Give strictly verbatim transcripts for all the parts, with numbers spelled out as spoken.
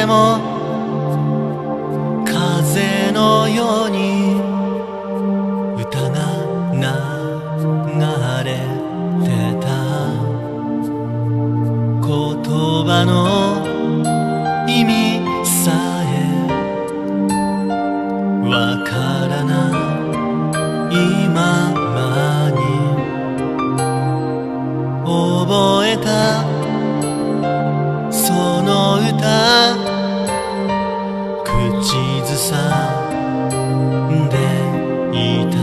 も風のように歌が流れてた。言葉の意味さえわからないままに覚えたその歌、口ずさんでいた。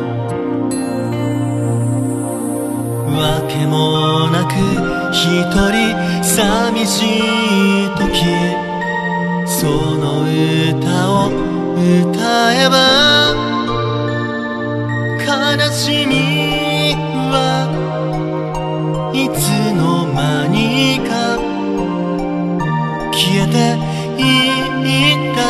わけもなく一人寂しい時、その歌を歌えば悲しみはいつの間にか消えていった。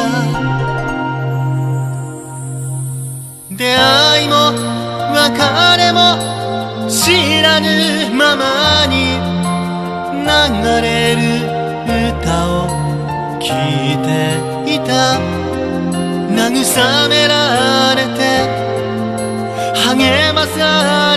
出会いも別れも知らぬままに流れる歌を聴いていた。慰められて励まさ